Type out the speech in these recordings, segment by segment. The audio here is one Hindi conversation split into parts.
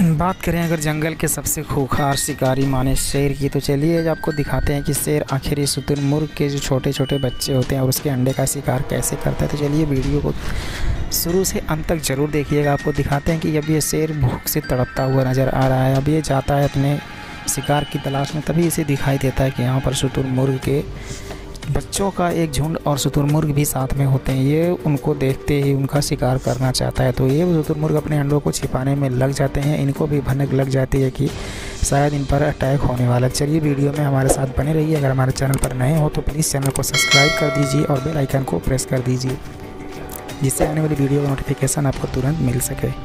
बात करें अगर जंगल के सबसे खूंखार शिकारी माने शेर की, तो चलिए आज आपको दिखाते हैं कि शेर आखिर ये शुतुरमुर्ग के जो छोटे छोटे बच्चे होते हैं और उसके अंडे का शिकार कैसे करता है। तो चलिए वीडियो को शुरू से अंत तक ज़रूर देखिएगा। आपको दिखाते हैं कि अब ये शेर भूख से तड़पता हुआ नज़र आ रहा है। अब ये जाता है अपने शिकार की तलाश में, तभी इसे दिखाई देता है कि यहाँ पर शुतुरमुर्ग के बच्चों का एक झुंड और शुतुरमुर्ग भी साथ में होते हैं। ये उनको देखते ही उनका शिकार करना चाहता है, तो ये शुतुरमुर्ग अपने अंडों को छिपाने में लग जाते हैं। इनको भी भनक लग जाती है कि शायद इन पर अटैक होने वाला। चलिए वीडियो में हमारे साथ बने रहिए। अगर हमारे चैनल पर नए हो तो प्लीज़ चैनल को सब्सक्राइब कर दीजिए और बेल आइकन को प्रेस कर दीजिए, जिससे आने वाली वीडियो का नोटिफिकेशन आपको तुरंत मिल सके।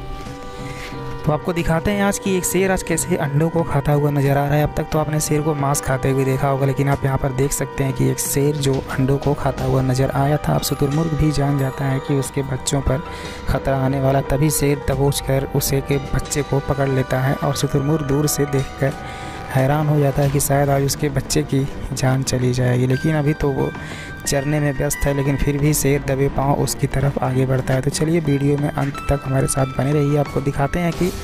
तो आपको दिखाते हैं आज कि एक शेर आज कैसे अंडों को खाता हुआ नज़र आ रहा है। अब तक तो आपने शेर को मांस खाते हुए देखा होगा, लेकिन आप यहाँ पर देख सकते हैं कि एक शेर जो अंडों को खाता हुआ नज़र आया था। अब शुतुरमुर्ग भी जान जाता है कि उसके बच्चों पर ख़तरा आने वाला, तभी शेर दबोच कर उसे के बच्चे को पकड़ लेता है। और शुतुरमुर्ग दूर से देखकर हैरान हो जाता है कि शायद आज उसके बच्चे की जान चली जाएगी, लेकिन अभी तो वो चरने में व्यस्त है। लेकिन फिर भी शेर दबे पाँव उसकी तरफ आगे बढ़ता है। तो चलिए वीडियो में अंत तक हमारे साथ बने रहिए। आपको दिखाते हैं कि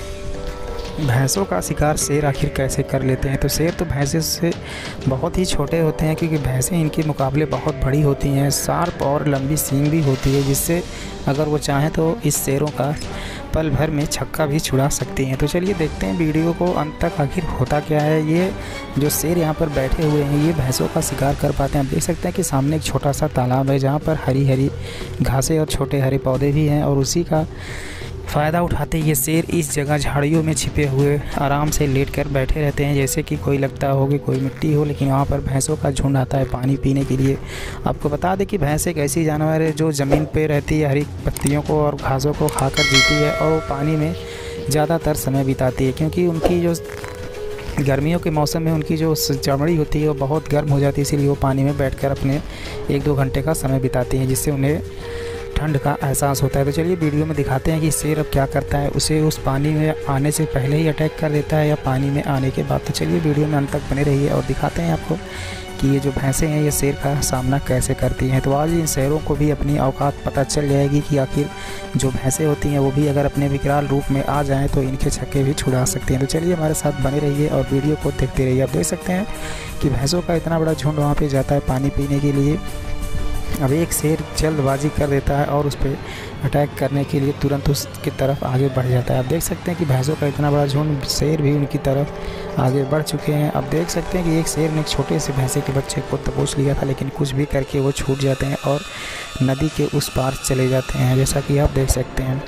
भैंसों का शिकार शेर आखिर कैसे कर लेते हैं। तो शेर तो भैंसे से बहुत ही छोटे होते हैं, क्योंकि भैंसें इनके मुकाबले बहुत बड़ी होती हैं, शार्प और लंबी सींग भी होती है, जिससे अगर वो चाहें तो इस शेरों का पल भर में छक्का भी छुड़ा सकती हैं। तो चलिए देखते हैं वीडियो को अंत तक आखिर होता क्या है। ये जो शेर यहाँ पर बैठे हुए हैं ये भैंसों का शिकार कर पाते हैं। आप देख सकते हैं कि सामने एक छोटा सा तालाब है, जहाँ पर हरी हरी घासें और छोटे हरे पौधे भी हैं, और उसी का फ़ायदा उठाते ये शेर इस जगह झाड़ियों में छिपे हुए आराम से लेटकर बैठे रहते हैं, जैसे कि कोई लगता हो कि कोई मिट्टी हो। लेकिन वहाँ पर भैंसों का झुंड आता है पानी पीने के लिए। आपको बता दें कि भैंस एक ऐसी जानवर है जो ज़मीन पे रहती है, हरी पत्तियों को और घासों को खाकर जीती है, और वो पानी में ज़्यादातर समय बिताती है, क्योंकि उनकी जो गर्मियों के मौसम में उनकी जो चमड़ी होती है वो बहुत गर्म हो जाती है, इसीलिए वो पानी में बैठकर अपने 1-2 घंटे का समय बिताती हैं, जिससे उन्हें ठंड का एहसास होता है। तो चलिए वीडियो में दिखाते हैं कि शेर अब क्या करता है। उसे उस पानी में आने से पहले ही अटैक कर देता है या पानी में आने के बाद। तो चलिए वीडियो में अंत तक बने रहिए और दिखाते हैं आपको कि ये जो भैंसें हैं ये शेर का सामना कैसे करती हैं। तो आज इन शेरों को भी अपनी औकात पता चल जाएगी कि आखिर जो भैंसें होती हैं वो भी अगर अपने विकराल रूप में आ जाएँ तो इनके छक्के भी छुड़ा सकती हैं। तो चलिए हमारे साथ बने रहिए और वीडियो को देखते रहिए। आप देख सकते हैं कि भैंसों का इतना बड़ा झुंड वहाँ पर जाता है पानी पीने के लिए। अब एक शेर जल्दबाजी कर देता है और उस पर अटैक करने के लिए तुरंत उसकी तरफ आगे बढ़ जाता है। आप देख सकते हैं कि भैंसों का इतना बड़ा झुंड, शेर भी उनकी तरफ आगे बढ़ चुके हैं। अब देख सकते हैं कि एक शेर ने एक छोटे से भैंसे के बच्चे को दबोच लिया था, लेकिन कुछ भी करके वो छूट जाते हैं और नदी के उस पार चले जाते हैं, जैसा कि आप देख सकते हैं।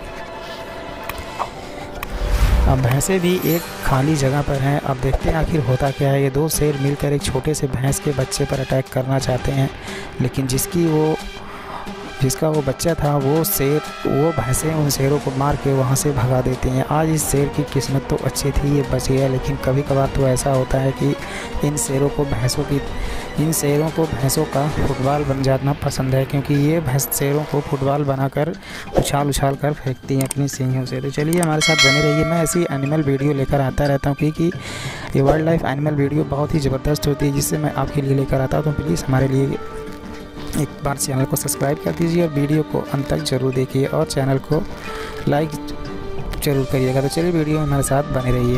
अब भैंसें भी एक खाली जगह पर हैं। अब देखते हैं आखिर होता क्या है। ये 2 शेर मिलकर एक छोटे से भैंस के बच्चे पर अटैक करना चाहते हैं, लेकिन जिसका वो बच्चा था वो भैंसें उन शेरों को मार के वहाँ से भगा देती हैं। आज इस शेर की किस्मत तो अच्छी थी, ये बच गया, लेकिन कभी कभार तो ऐसा होता है कि इन शेरों को भैंसों का फुटबॉल बन जाना पसंद है, क्योंकि ये शेरों को फुटबॉल बनाकर उछाल कर फेंकती हैं अपनी सींगों से। तो चलिए हमारे साथ बने रहिए। मैं ऐसी एनिमल वीडियो लेकर आता रहता हूँ, क्योंकि ये वाइल्ड लाइफ एनिमल वीडियो बहुत ही ज़बरदस्त होती है, जिससे मैं आपके लिए लेकर आता हूँ। तो प्लीज़ हमारे लिए एक बार चैनल को सब्सक्राइब कर दीजिए और वीडियो को अंत तक ज़रूर देखिए और चैनल को लाइक ज़रूर करिएगा। तो चलिए वीडियो में हमारे साथ बने रहिए।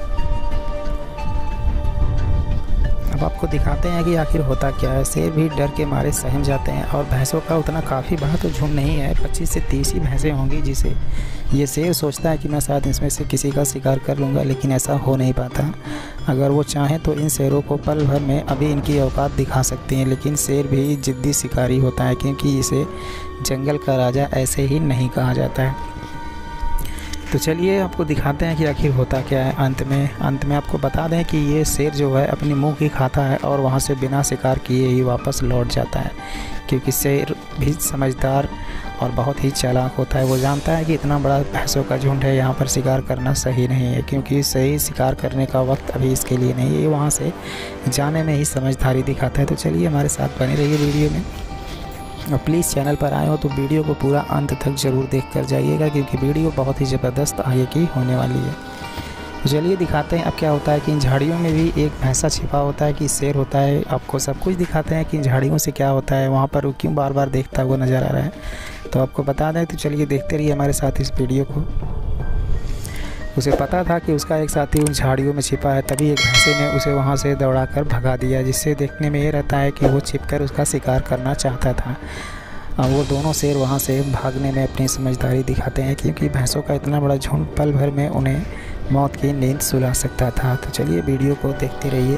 अब आपको दिखाते हैं कि आखिर होता क्या है। शेर भी डर के मारे सहम जाते हैं, और भैंसों का उतना काफ़ी बड़ा तो झुंड नहीं है, 25 से 30 ही भैंसें होंगी, जिसे ये शेर सोचता है कि मैं शायद इसमें से किसी का शिकार कर लूँगा, लेकिन ऐसा हो नहीं पाता। अगर वो चाहें तो इन शेरों को पल भर में अभी इनकी औकात दिखा सकती हैं, लेकिन शेर भी जिद्दी शिकारी होता है, क्योंकि इसे जंगल का राजा ऐसे ही नहीं कहा जाता है। तो चलिए आपको दिखाते हैं कि आखिर होता क्या है। अंत में आपको बता दें कि ये शेर जो है अपनी मुंह की खाता है और वहाँ से बिना शिकार किए ही वापस लौट जाता है, क्योंकि शेर भी समझदार और बहुत ही चालाक होता है। वो जानता है कि इतना बड़ा भैंसों का झुंड है, यहाँ पर शिकार करना सही नहीं है, क्योंकि सही शिकार करने का वक्त अभी इसके लिए नहीं है। ये वहाँ से जाने में ही समझदारी दिखाता है। तो चलिए हमारे साथ बने रहिए वीडियो में, और प्लीज़ चैनल पर आए हो तो वीडियो को पूरा अंत तक ज़रूर देख कर जाइएगा, क्योंकि वीडियो बहुत ही ज़बरदस्त आगे की होने वाली है। तो चलिए दिखाते हैं अब क्या होता है कि इन झाड़ियों में भी एक भैंसा छिपा होता है कि शेर होता है। आपको सब कुछ दिखाते हैं कि इन झाड़ियों से क्या होता है, वहाँ पर वो क्यों बार बार देखता हुआ नज़र आ रहा है, तो आपको बता दें। तो चलिए देखते रहिए हमारे साथ इस वीडियो को। उसे पता था कि उसका एक साथी उन झाड़ियों में छिपा है, तभी एक भैंसे ने उसे वहाँ से दौड़ाकर भगा दिया, जिससे देखने में ये रहता है कि वो छिपकर उसका शिकार करना चाहता था। अब वो दोनों शेर वहाँ से भागने में अपनी समझदारी दिखाते हैं, क्योंकि भैंसों का इतना बड़ा झुंड पल भर में उन्हें मौत की नींद सुला सकता था। तो चलिए वीडियो को देखते रहिए।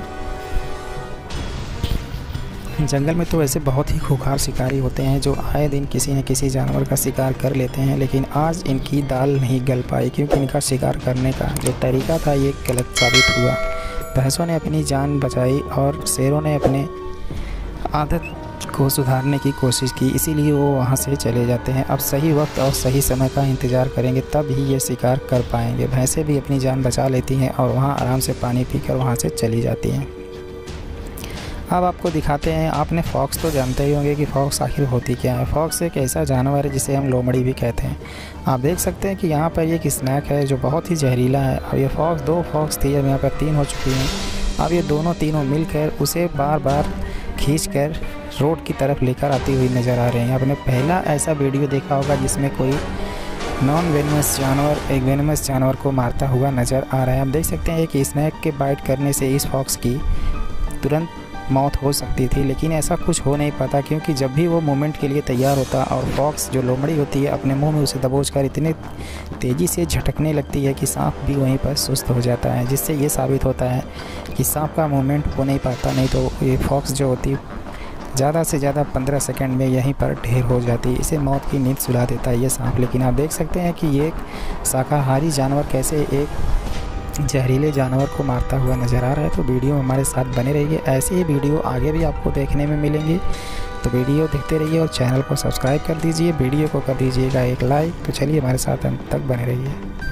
जंगल में तो ऐसे बहुत ही खूंखार शिकारी होते हैं जो आए दिन किसी न किसी जानवर का शिकार कर लेते हैं, लेकिन आज इनकी दाल नहीं गल पाई, क्योंकि इनका शिकार करने का जो तरीका था ये गलत साबित हुआ। भैंसों ने अपनी जान बचाई और शेरों ने अपने आदत को सुधारने की कोशिश की, इसीलिए वो वहाँ से चले जाते हैं। अब सही वक्त और सही समय का इंतज़ार करेंगे, तब ही ये शिकार कर पाएंगे। भैंसें भी अपनी जान बचा लेती हैं और वहाँ आराम से पानी पीकर वहाँ से चली जाती हैं। अब आपको दिखाते हैं। आपने फॉक्स तो जानते ही होंगे कि फॉक्स आखिर होती क्या है। फॉक्स एक ऐसा जानवर है जिसे हम लोमड़ी भी कहते हैं। आप देख सकते हैं कि यहाँ पर एक स्नैक है जो बहुत ही जहरीला है। अब ये फॉक्स, 2 फॉक्स थी, अब यहाँ पर 3 हो चुकी हैं। अब ये तीनों मिलकर उसे बार बार खींचकर रोड की तरफ लेकर आती हुई नज़र आ रही हैं। आपने पहला ऐसा वीडियो देखा होगा जिसमें कोई नॉन वेनमस जानवर एक वेनमस जानवर को मारता हुआ नज़र आ रहा है। आप देख सकते हैं कि स्नैक के बाइट करने से इस फॉक्स की तुरंत मौत हो सकती थी, लेकिन ऐसा कुछ हो नहीं पाता, क्योंकि जब भी वो मूवमेंट के लिए तैयार होता और फॉक्स जो लोमड़ी होती है अपने मुंह में उसे दबोचकर इतने तेज़ी से झटकने लगती है कि सांप भी वहीं पर सुस्त हो जाता है, जिससे ये साबित होता है कि सांप का मूवमेंट हो नहीं पाता। नहीं तो ये फॉक्स जो होती ज़्यादा से ज़्यादा 15 सेकंड में यहीं पर ढेर हो जाती है। इसे मौत की नींद सुला देता है ये सांप। लेकिन आप देख सकते हैं कि ये एक शाकाहारी जानवर कैसे एक जहरीले जानवर को मारता हुआ नज़र आ रहा है। तो वीडियो में हमारे साथ बने रहिए, ऐसे ही वीडियो आगे भी आपको देखने में मिलेंगी। तो वीडियो देखते रहिए और चैनल को सब्सक्राइब कर दीजिए, वीडियो को कर दीजिएगा एक लाइक। तो चलिए हमारे साथ अंत तक बने रहिए।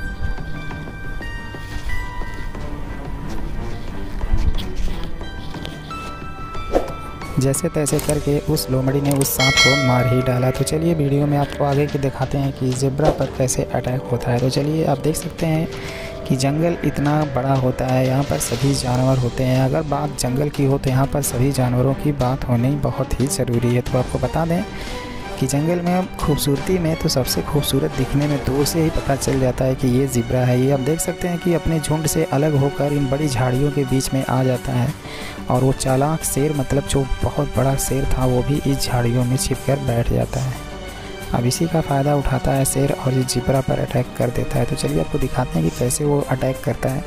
जैसे तैसे करके उस लोमड़ी ने उस सांप को मार ही डाला। तो चलिए वीडियो में आपको आगे के दिखाते हैं कि ज़ेब्रा पर कैसे अटैक होता है। तो चलिए आप देख सकते हैं कि जंगल इतना बड़ा होता है, यहाँ पर सभी जानवर होते हैं। अगर बात जंगल की हो तो यहाँ पर सभी जानवरों की बात होनी बहुत ही ज़रूरी है। तो आपको बता दें कि जंगल में खूबसूरती में तो सबसे खूबसूरत दिखने में दूर से ही पता चल जाता है कि ये ज़ेब्रा है। ये आप देख सकते हैं कि अपने झुंड से अलग होकर इन बड़ी झाड़ियों के बीच में आ जाता है, और वो चालाक शेर, मतलब जो बहुत बड़ा शेर था, वो भी इस झाड़ियों में छिपकर बैठ जाता है। अब इसी का फ़ायदा उठाता है शेर और ये ज़ेब्रा पर अटैक कर देता है। तो चलिए आपको दिखाते हैं कि कैसे वो अटैक करता है।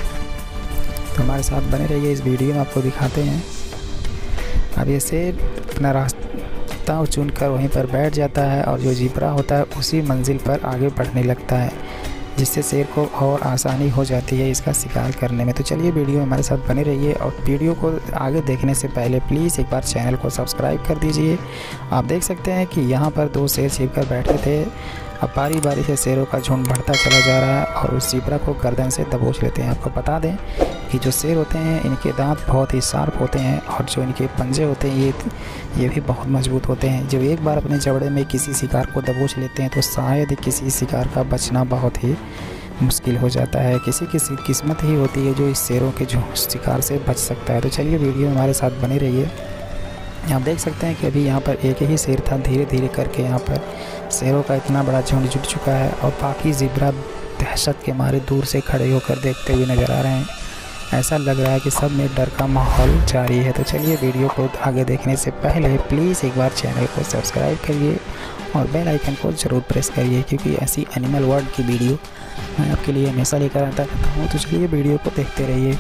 तो हमारे साथ बने रहिए, इस वीडियो में आपको दिखाते हैं। अब ये शेर अपना रास्ता चुनकर वहीं पर बैठ जाता है और जो ज़ेब्रा होता है उसी मंजिल पर आगे बढ़ने लगता है, जिससे शेर को और आसानी हो जाती है इसका शिकार करने में। तो चलिए वीडियो हमारे साथ बने रहिए, और वीडियो को आगे देखने से पहले प्लीज़ एक बार चैनल को सब्सक्राइब कर दीजिए। आप देख सकते हैं कि यहाँ पर 2 शेर छिपकर बैठे थे। अब बारी बारी से शेरों का झुंड बढ़ता चला जा रहा है और उस ज़ेब्रा को गर्दन से दबोच लेते हैं। आपको बता दें कि जो शेर होते हैं इनके दांत बहुत ही शार्प होते हैं, और जो इनके पंजे होते हैं ये भी बहुत मजबूत होते हैं। जब एक बार अपने जबड़े में किसी शिकार को दबोच लेते हैं तो शायद किसी शिकार का बचना बहुत ही मुश्किल हो जाता है। किसी किस्मत ही होती है जो इस शेरों के शिकार से बच सकता है। तो चलिए वीडियो में हमारे साथ बने रहिए। आप देख सकते हैं कि अभी यहाँ पर एक ही शेर था, धीरे धीरे करके यहाँ पर शेरों का इतना बड़ा झुंड जुट चुका है, और बाकी ज़ेब्रा दहशत के मारे दूर से खड़े होकर देखते हुए नज़र आ रहे हैं। ऐसा लग रहा है कि सब में डर का माहौल जारी है। तो चलिए वीडियो को आगे देखने से पहले प्लीज़ एक बार चैनल को सब्सक्राइब करिए और बेल आइकन को ज़रूर प्रेस करिए, क्योंकि ऐसी एनिमल वर्ल्ड की वीडियो मैं आपके लिए हमेशा लेकर आता रहता हूँ। तो चलिए वीडियो को देखते रहिए।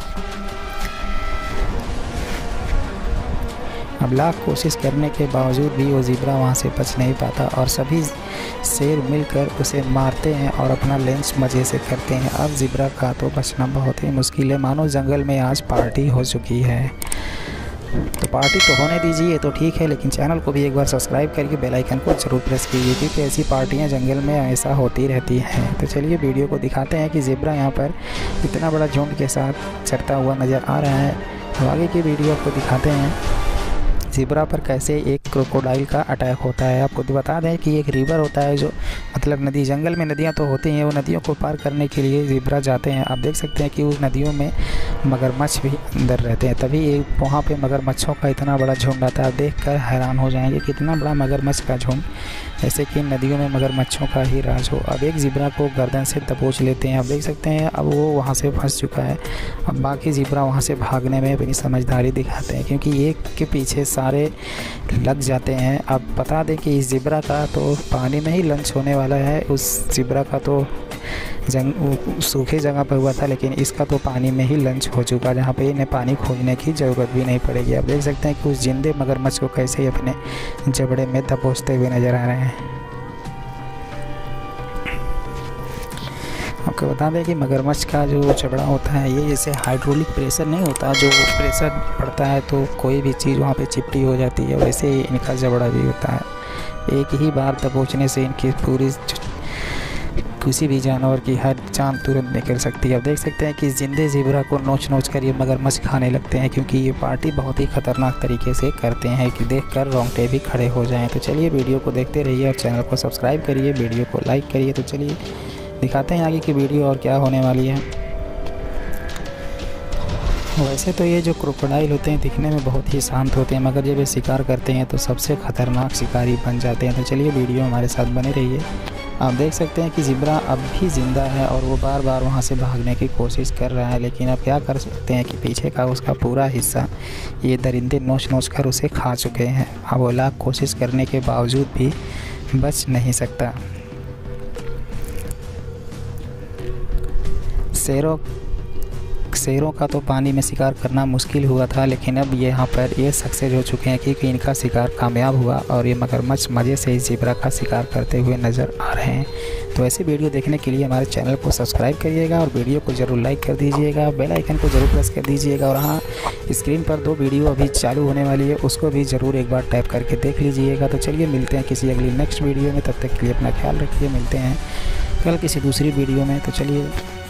अब लाख कोशिश करने के बावजूद भी वो ज़ेब्रा वहाँ से बच नहीं पाता, और सभी शेर मिलकर उसे मारते हैं और अपना लंच मज़े से करते हैं। अब ज़ेब्रा का तो बचना बहुत ही मुश्किल है, मानो जंगल में आज पार्टी हो चुकी है। तो पार्टी तो होने दीजिए तो ठीक है, लेकिन चैनल को भी एक बार सब्सक्राइब करके बेल आइकन को ज़रूर प्रेस कीजिए, क्योंकि ऐसी पार्टियां जंगल में हमेशा होती रहती हैं। तो चलिए वीडियो को दिखाते हैं कि ज़ेब्रा यहाँ पर इतना बड़ा झुंड के साथ चढ़ता हुआ नज़र आ रहा है। तो आगे की वीडियो आपको दिखाते हैं ज़ेब्रा पर कैसे एक क्रोकोडाइल का अटैक होता है। आपको तो बता दें कि एक रिवर होता है, जो मतलब नदी, जंगल में नदियाँ तो होती हैं, वो नदियों को पार करने के लिए ज़ेब्रा जाते हैं। आप देख सकते हैं कि उस नदियों में मगरमच्छ भी अंदर रहते हैं, तभी वहाँ पे मगरमच्छों का इतना बड़ा झुंड आता है। आप देख कर हैरान हो जाएंगे कितना बड़ा मगरमच्छ का झुंड जैसे कि नदियों में मगरमच्छों का ही राज हो। अब एक ज़ेब्रा को गर्दन से दबोच लेते हैं। अब देख सकते हैं अब वो वहाँ से फंस चुका है। अब बाकी ज़ेब्रा वहाँ से भागने में अपनी समझदारी दिखाते हैं, क्योंकि एक के पीछे सारे लग जाते हैं। अब बता दें कि इस ज़ेब्रा का तो पानी में ही लंच होने वाला है। उस ज़ेब्रा का तो सूखे जगह पर हुआ था, लेकिन इसका तो पानी में ही लंच हो चुका, जहाँ पे इन्हें पानी खोजने की ज़रूरत भी नहीं पड़ेगी। आप देख सकते हैं कि उस जिंदे मगरमच्छ को कैसे ही अपने जबड़े में दबोचते हुए नज़र आ रहे हैं। आपको बता दें कि मगरमच्छ का जो जबड़ा होता है ये जैसे हाइड्रोलिक प्रेशर नहीं होता, जो प्रेशर पड़ता है तो कोई भी चीज़ वहाँ पे चिपटी हो जाती है, वैसे ही इनका जबड़ा भी होता है। एक ही बार दबोचने से इनकी पूरी किसी भी जानवर की हर जान तुरंत निकल सकती है। अब देख सकते हैं कि जिंदे ज़ेब्रा को नोच कर ये मगरमच्छ खाने लगते हैं, क्योंकि ये पार्टी बहुत ही ख़तरनाक तरीके से करते हैं कि देखकर रोंगटे भी खड़े हो जाएं। तो चलिए वीडियो को देखते रहिए और चैनल को सब्सक्राइब करिए, वीडियो को लाइक करिए। तो चलिए दिखाते हैं आगे की वीडियो और क्या होने वाली है। वैसे तो ये जो क्रोकोडाइल होते हैं दिखने में बहुत ही शांत होते हैं, मगर जब ये शिकार करते हैं तो सबसे ख़तरनाक शिकारी बन जाते हैं। तो चलिए वीडियो हमारे साथ बने रहिए। आप देख सकते हैं कि ज़ेब्रा अब भी ज़िंदा है और वो बार बार वहाँ से भागने की कोशिश कर रहा है, लेकिन अब क्या कर सकते हैं कि पीछे का उसका पूरा हिस्सा ये दरिंदे नोच कर उसे खा चुके हैं। अब वो लाख कोशिश करने के बावजूद भी बच नहीं सकता। शेरों का तो पानी में शिकार करना मुश्किल हुआ था, लेकिन अब यहाँ पर ये सक्सेस हो चुके हैं क्योंकि इनका शिकार कामयाब हुआ और ये मगरमच्छ मज़े से इस ज़ेब्रा का शिकार करते हुए नज़र आ रहे हैं। तो ऐसी वीडियो देखने के लिए हमारे चैनल को सब्सक्राइब करिएगा और वीडियो को ज़रूर लाइक कर दीजिएगा, बेल आइकन को ज़रूर प्रेस कर दीजिएगा। और हाँ, स्क्रीन पर 2 वीडियो अभी चालू होने वाली है, उसको भी ज़रूर एक बार टैप करके देख लीजिएगा। तो चलिए मिलते हैं किसी अगली नेक्स्ट वीडियो में, तब तक के लिए अपना ख्याल रखिए। मिलते हैं कल किसी दूसरी वीडियो में। तो चलिए।